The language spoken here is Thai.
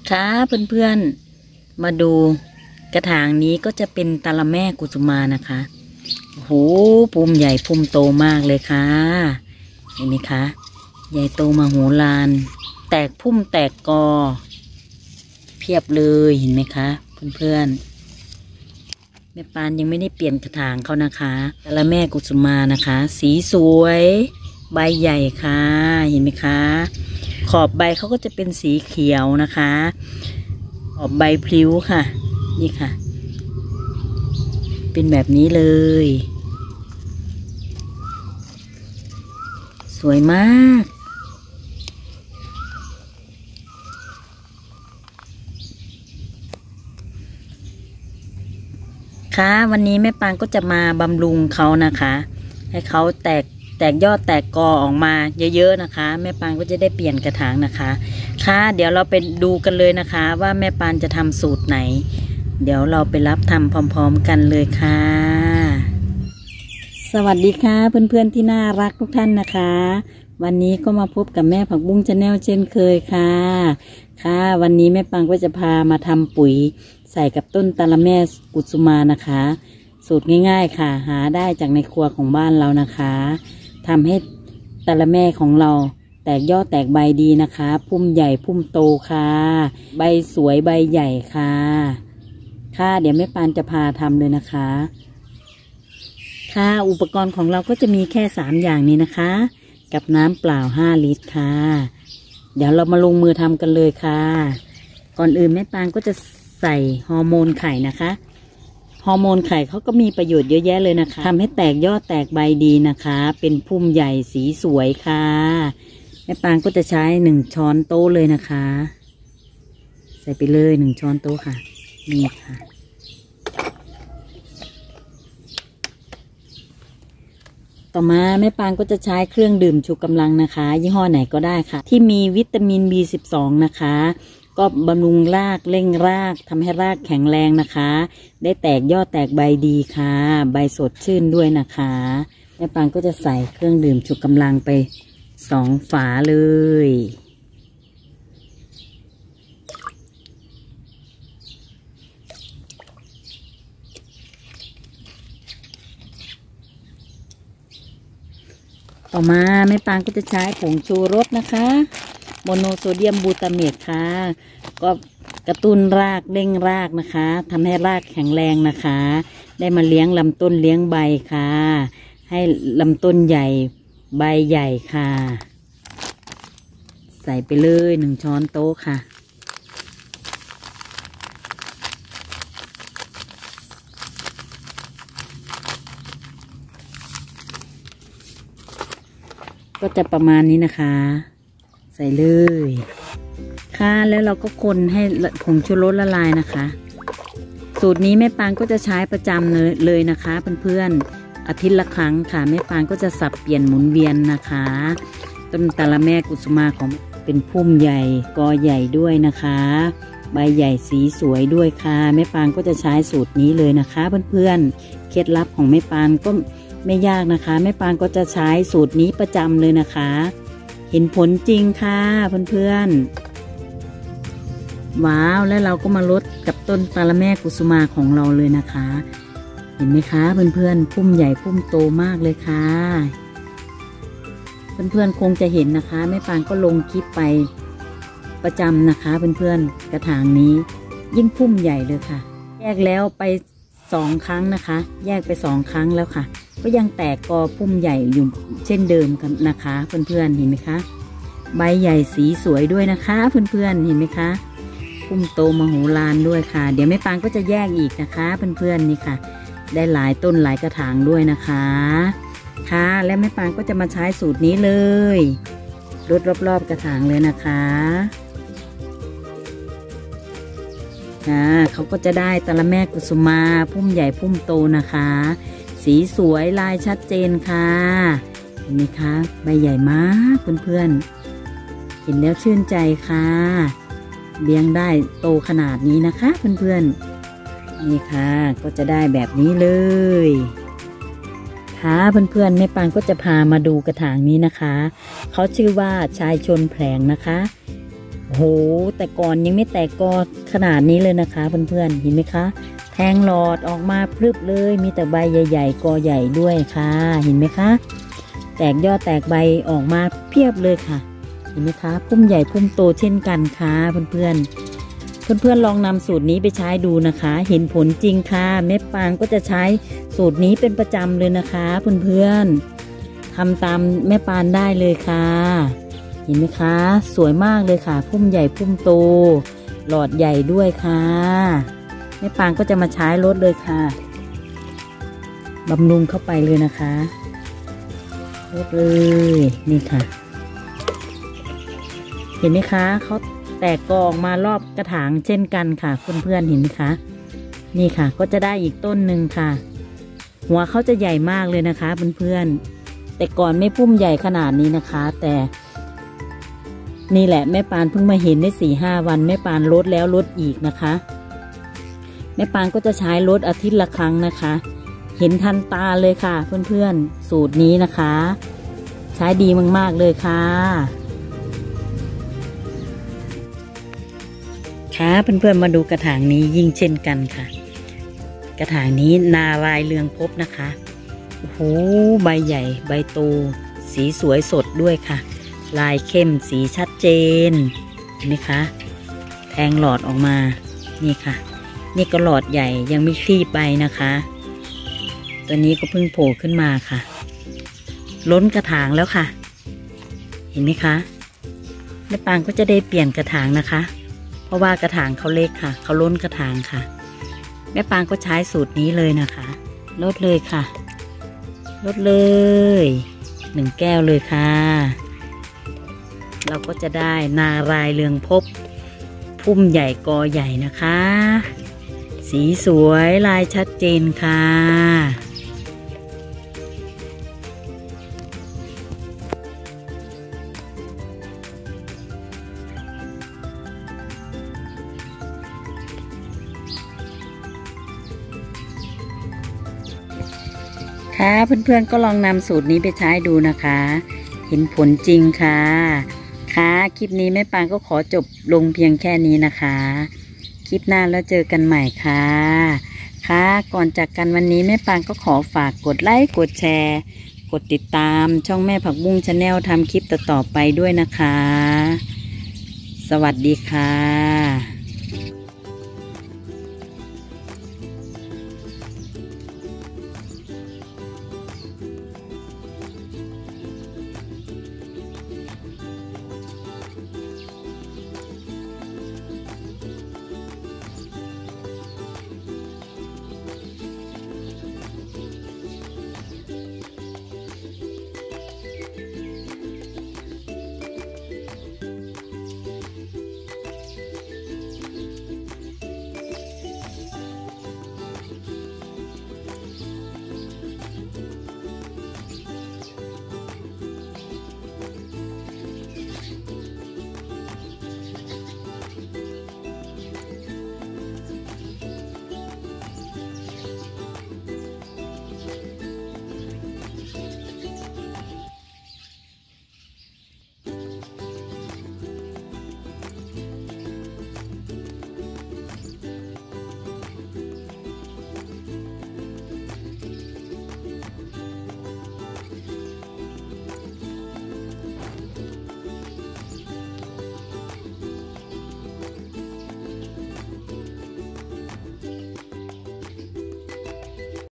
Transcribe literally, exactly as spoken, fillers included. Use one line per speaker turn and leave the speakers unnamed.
ค่ะเพื่อนๆมาดูกระถางนี้ก็จะเป็นตะละแม่กุสุมานะคะโอ้โหพุ่มใหญ่พุ่มโตมากเลยค่ะเห็นไหมคะใหญ่โตมโหฬารแตกพุ่มแตกกอเพียบเลยเห็นไหมคะเพื่อนๆแม่ปานยังไม่ได้เปลี่ยนกระถางเขานะคะตะละแม่กุสุมานะคะ สีสวยใบใหญ่ค่ะเห็นไหมคะขอบใบเขาก็จะเป็นสีเขียวนะคะขอบใบพลิ้วค่ะนี่ค่ะเป็นแบบนี้เลยสวยมากค่ะวันนี้แม่ปางก็จะมาบำรุงเขานะคะให้เขาแตกแตกยอดแตกกอออกมาเยอะๆนะคะแม่ปานก็จะได้เปลี่ยนกระถางนะคะค่ะเดี๋ยวเราไปดูกันเลยนะคะว่าแม่ปานจะทำสูตรไหนเดี๋ยวเราไปรับทำพร้อมๆกันเลยค่ะสวัสดีค่ะเพื่อนๆที่น่ารักทุกท่านนะคะวันนี้ก็มาพบกับแม่ผักบุ้งชาแนลเช่นเคยค่ะค่ะวันนี้แม่ปานก็จะพามาทำปุ๋ยใส่กับต้นตะละแม่กุสุมานะคะสูตรง่ายๆค่ะหาได้จากในครัวของบ้านเรานะคะทำให้ตะละแม่ของเราแตกยอดแตกใบดีนะคะพุ่มใหญ่พุ่มโตค่ะใบสวยใบใหญ่ค่ะค่ะเดี๋ยวแม่ปานจะพาทำเลยนะคะค่ะอุปกรณ์ของเราก็จะมีแค่สามอย่างนี้นะคะกับน้ำเปล่าห้าลิตรค่ะเดี๋ยวเรามาลงมือทำกันเลยค่ะก่อนอื่นแม่ปานก็จะใส่ฮอร์โมนไข่นะคะฮอร์โมนไข่เขาก็มีประโยชน์เยอะแยะเลยนะคะทำให้แตกยอดแตกใบดีนะคะเป็นพุ่มใหญ่สีสวยค่ะแม่ปางก็จะใช้หนึ่งช้อนโต๊ะเลยนะคะใส่ไปเลยหนึ่งช้อนโต๊ะค่ะนี่ค่ะต่อมาแม่ปางก็จะใช้เครื่องดื่มชูกำลังนะคะยี่ห้อไหนก็ได้ค่ะที่มีวิตามิน บี สิบสอง นะคะก็บำรุงรากเร่งรากทำให้รากแข็งแรงนะคะได้แตกยอดแตกใบดีค่ะใบสดชื่นด้วยนะคะแม่ปางก็จะใส่เครื่องดื่มชูกำลังไปสองฝาเลยต่อมาแม่ปางก็จะใช้ผงชูรสนะคะโมโนโซเดียมบูตาเมตค่ะก็กระตุ้นรากเร่งรากนะคะทำให้รากแข็งแรงนะคะได้มาเลี้ยงลำต้นเลี้ยงใบค่ะให้ลำต้นใหญ่ใบใหญ่ค่ะใส่ไปเลยหนึ่งช้อนโต๊ะค่ะก็จะประมาณนี้นะคะใส่เลยค่ะแล้วเราก็คนให้ผงชูรสละลายนะคะสูตรนี้แม่ปางก็จะใช้ประจำเลยเลยนะคะเพื่อนๆอาทิตย์ละครั้งค่ะแม่ปางก็จะสับเปลี่ยนหมุนเวียนนะคะต้นตะละแม่กุสุมาของเป็นพุ่มใหญ่กอใหญ่ด้วยนะคะใบใหญ่สีสวยด้วยค่ะแม่ปางก็จะใช้สูตรนี้เลยนะคะเพื่อนๆเคล็ดลับของแม่ปางก็ไม่ยากนะคะแม่ปางก็จะใช้สูตรนี้ประจำเลยนะคะเห็นผลจริงค่ะเพื่อนๆว้าวแล้วเราก็มาลดกับต้นตะละแม่กุสุมาของเราเลยนะคะเห็นไหมคะเพื่อนๆพุ่มใหญ่พุ่มโตมากเลยค่ะเพื่อนๆคงจะเห็นนะคะแม่ปางก็ลงคลิปไปประจำนะคะเพื่อนๆกระถางนี้ยิ่งพุ่มใหญ่เลยค่ะแยกแล้วไปสองครั้งนะคะแยกไปสองครั้งแล้วค่ะก็ยังแตกกอพุ่มใหญ่อยู่เช่นเดิมกันนะคะเพื่อนๆเห็นไหมคะใบใหญ่สีสวยด้วยนะคะเพื่อนๆเห็นไหมคะพุ่มโตมโหฬารด้วยค่ะเดี๋ยวแม่ปางก็จะแยกอีกนะคะเพื่อนๆนี่ค่ะได้หลายต้นหลายกระถางด้วยนะคะค่ะและแม่ปางก็จะมาใช้สูตรนี้เลยรดรอบๆกระถางเลยนะคะค่ะเขาก็จะได้ตะละแม่กุสุมาพุ่มใหญ่พุ่มโตนะคะสีสวยลายชัดเจนค่ะเห็นไหมคะใบใหญ่มากเพื่อนๆเห็นแล้วชื่นใจค่ะเลี้ยงได้โตขนาดนี้นะคะเพื่อนๆนี่ค่ะก็จะได้แบบนี้เลยค่ะเพื่อนๆแม่ปางก็จะพามาดูกระถางนี้นะคะเขาชื่อว่าชายชนแผลงนะคะโหแต่ก่อนยังไม่แตกกอขนาดนี้เลยนะคะเพื่อนๆเห็นไหมคะแทงหลอดออกมาพรึบเลยมีแต่ใบใหญ่ๆกอใหญ่ด้วยค่ะเห็นไหมคะแตกยอดแตกใบออกมาเพียบเลยค่ะเห็นไหมคะพุ่มใหญ่พุ่มโตเช่นกันค่ะเพื่อนๆเพื่อนๆลองนำสูตรนี้ไปใช้ดูนะคะเห็นผลจริงค่ะแม่ปางก็จะใช้สูตรนี้เป็นประจำเลยนะคะเพื่อนๆทำตามแม่ปานได้เลยค่ะเห็นไหมคะสวยมากเลยค่ะพุ่มใหญ่พุ่มโตหลอดใหญ่ด้วยค่ะแม่ปางก็จะมาใช้ลดเลยค่ะบำรุงเข้าไปเลยนะคะลดเลยนี่ค่ะเห็นไหมคะเขาแตกกอออกมารอบกระถางเช่นกันค่ะเพื่อนๆเห็นไหมคะนี่ค่ะก็จะได้อีกต้นหนึ่งค่ะหัวเขาจะใหญ่มากเลยนะคะเพื่อนๆแต่ก่อนไม่พุ่มใหญ่ขนาดนี้นะคะแต่นี่แหละแม่ปานเพิ่งมาเห็นได้สี่ห้าวันแม่ปานลดแล้วลดอีกนะคะแม่ปานก็จะใช้ลดอาทิตย์ละครั้งนะคะเห็นทันตาเลยค่ะเพื่อนๆสูตรนี้นะคะใช้ดีมากๆเลยค่ะค่ะเพื่อนๆมาดูกระถางนี้ยิ่งเช่นกันค่ะกระถางนี้นารายเรืองภพนะคะโอ้โหใบใหญ่ใบโตสีสวยสดด้วยค่ะลายเข้มสีชัดเจนเห็นไหมคะแทงหลอดออกมานี่ค่ะนี่ก็หลอดใหญ่ยังไม่คลี่ใบนะคะตัวนี้ก็เพิ่งโผล่ขึ้นมาค่ะล้นกระถางแล้วค่ะเห็นไหมคะแม่ปางก็จะได้เปลี่ยนกระถางนะคะเพราะว่ากระถางเขาเล็กค่ะเขาล้นกระถางค่ะแม่ปางก็ใช้สูตรนี้เลยนะคะลดเลยค่ะลดเลยหนึ่งแก้วเลยค่ะเราก็จะได้นารายเรืองภพพุ่มใหญ่กอใหญ่นะคะสีสวยลายชัดเจนค่ะค่ะเพื่อนๆก็ลองนำสูตรนี้ไปใช้ดูนะคะเห็นผลจริงค่ะค่ะคลิปนี้แม่ปางก็ขอจบลงเพียงแค่นี้นะคะคลิปหน้าแล้วเจอกันใหม่ค่ะค่ะก่อนจากกันวันนี้แม่ปางก็ขอฝากกดไลค์กดแชร์กดติดตามช่องแม่ผักบุ้งชาแนลทำคลิปต่อๆไปด้วยนะคะสวัสดีค่ะ